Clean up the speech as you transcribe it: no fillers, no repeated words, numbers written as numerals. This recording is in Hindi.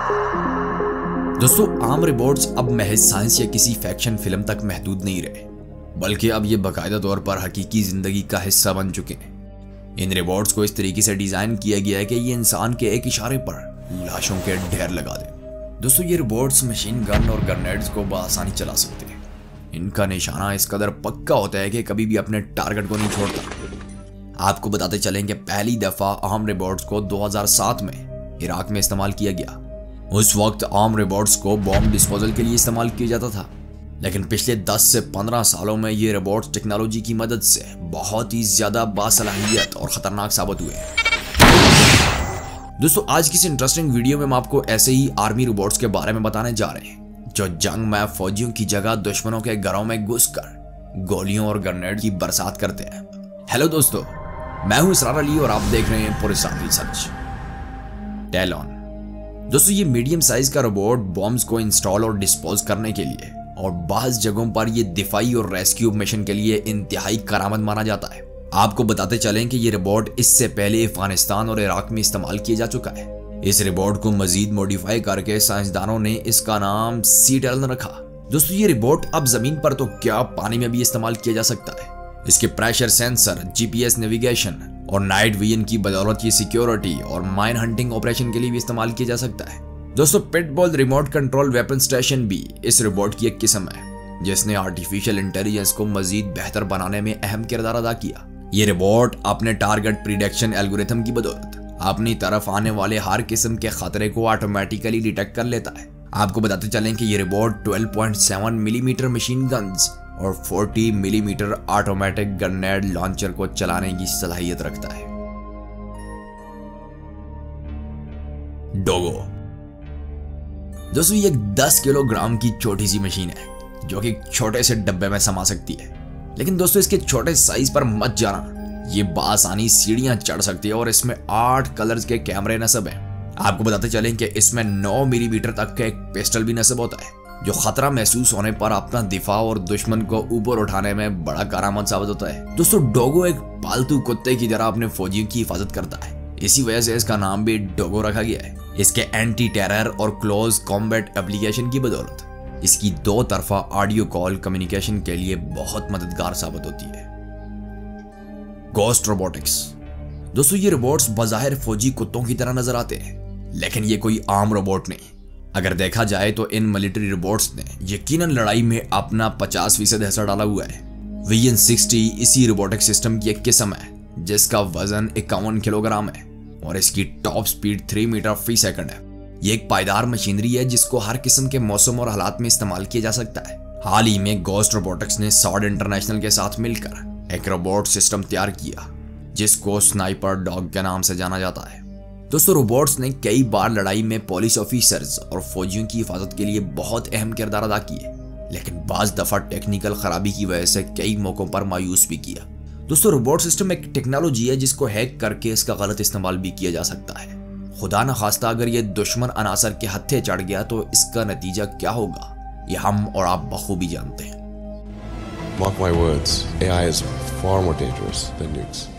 दोस्तों, आर्म रोबोट्स अब महज साइंस या किसी फैक्शन फिल्म तक महदूद नहीं रहे, बल्कि अब ये बाकायदा तौर पर हकीकी जिंदगी का हिस्सा बन चुके हैं। इन रोबोट्स को इस तरीके से डिजाइन किया गया है कि ये इंसान के एक इशारे पर लाशों के ढेर लगा दे। दोस्तों, ये रोबोट्स मशीन गन और ग्रेनेड्स को बआसानी चला सकते हैं। इनका निशाना इस कदर पक्का होता है कि कभी भी अपने टारगेट को नहीं छोड़ता। आपको बताते चलें कि पहली दफा आर्म रोबोट्स को 2007 में इराक में इस्तेमाल किया गया। उस वक्त आर्म रोबोट्स को बॉम्ब डिस्पोजल के लिए इस्तेमाल किया जाता था, लेकिन पिछले 10 से 15 सालों में ये रोबोट्स टेक्नोलॉजी की मदद से बहुत ही ज्यादा बासलाहियत और खतरनाक साबित हुए हैं। दोस्तों, आज की इस इंटरेस्टिंग वीडियो में हम आपको ऐसे ही आर्मी रोबोट्स के बारे में बताने जा रहे हैं जो जंग में फौजियों की जगह दुश्मनों के घरों में घुसकर गोलियों और ग्रेनेड की बरसात करते हैं। हेलो दोस्तों, मैं हूं इसरार अली और आप देख रहे हैं पुरसाद रिसर्च। टेलॉन। दोस्तों, ये मीडियम साइज का रोबोट बॉम्ब्स को इंस्टॉल और डिस्पोज करने के लिए और बाज़ जगहों पर ये दिफाई और रेस्क्यू मिशन के लिए इंतहाई करामत माना जाता है। आपको बताते चलें कि ये रोबोट इससे पहले अफगानिस्तान और इराक में इस्तेमाल किया जा चुका है। इस रोबोट को मजीद मॉडिफाई करके साइंसदानों ने इसका नाम सी-टेलन रखा। दोस्तों, ये रोबोट अब जमीन पर तो क्या पानी में भी इस्तेमाल किया जा सकता है। इसके प्रेशर सेंसर, जीपीएस नेविगेशन और नाइट विजन की बदौलत ये सिक्योरिटी और माइन हंटिंग ऑपरेशन के लिए भी इस्तेमाल किया जा सकता है। दोस्तों, Pitbull remote control weapon station भी इस रोबोट की एक किस्म है जिसने आर्टिफिशियल इंटेलिजेंस को मजीद बेहतर बनाने में अहम किरदार अदा किया। ये रोबोट अपने टारगेट प्रिडिक्शन एल्गोरिथम की बदौलत अपनी तरफ आने वाले हर किस्म के खतरे को ऑटोमेटिकली डिटेक्ट कर लेता है। आपको बताते चलें कि ये रोबोट 12.7 मिलीमीटर मशीन गन्स और 40 मिलीमीटर ऑटोमेटिक ग्रेनेड लॉन्चर को चलाने की सलाहियत रखता है। डोगो। दोस्तों, ये 10 किलोग्राम की छोटी सी मशीन है जो कि एक छोटे से डब्बे में समा सकती है। लेकिन दोस्तों, इसके छोटे साइज पर मत जाना, ये बासानी सीढ़ियां चढ़ सकती है और इसमें 8 कलर्स के कैमरे नस्ब हैं। आपको बताते चलें कि इसमें 9 मिलीमीटर तक का एक पिस्टल भी नस्ब होता है जो खतरा महसूस होने पर अपना दिफा और दुश्मन को ऊपर उठाने में बड़ा कारआमद साबित होता है। दोस्तों, डोगो एक पालतू कुत्ते की तरह अपने फौजियों की हिफाजत करता है। इसी वजह से इसका नाम भी डोगो रखा गया है। इसके एंटी टेरर और क्लोज कॉम्बैट एप्लीकेशन की बदौलत इसकी 2 तरफा ऑडियो कॉल कम्युनिकेशन के लिए बहुत मददगार साबित होती है। Ghost Robotics. दोस्तों, ये रोबोट्स बज़ाहिर फौजी कुत्तों की तरह नजर आते हैं, लेकिन ये कोई आम रोबोट नहीं। अगर देखा जाए तो इन मिलिट्री रोबोट्स ने यकीनन लड़ाई में अपना 50% हिस्सा डाला हुआ है। विजन 60 इसी रोबोटिक सिस्टम की एक किस्म है जिसका वजन 51 किलोग्राम है और इसकी टॉप स्पीड 3 मीटर फी सेकंड है। ये एक पायदार मशीनरी है जिसको हर किस्म के मौसम और हालात में इस्तेमाल किया जा सकता है। हाल ही में गोस्ट रोबोटिक्स ने सॉर्ड इंटरनेशनल के साथ मिलकर एक रोबोट सिस्टम तैयार किया जिसको स्नाइपर डॉग के नाम से जाना जाता है। दोस्तों, रोबोट्स ने कई बार लड़ाई में पुलिस ऑफिसर्स और फौजियों की हिफाजत के लिए बहुत अहम किरदार अदा किए, लेकिन बाज दफा टेक्निकल खराबी की वजह से कई मौकों पर मायूस भी किया। दोस्तों, रोबोट सिस्टम एक टेक्नोलॉजी है जिसको हैक करके इसका गलत इस्तेमाल भी किया जा सकता है। खुदा न खास्ता अगर ये दुश्मन अनासर के हत्थे चढ़ गया तो इसका नतीजा क्या होगा, ये हम और आप बखूबी जानते हैं। Mark my words, AI is far more dangerous than nukes.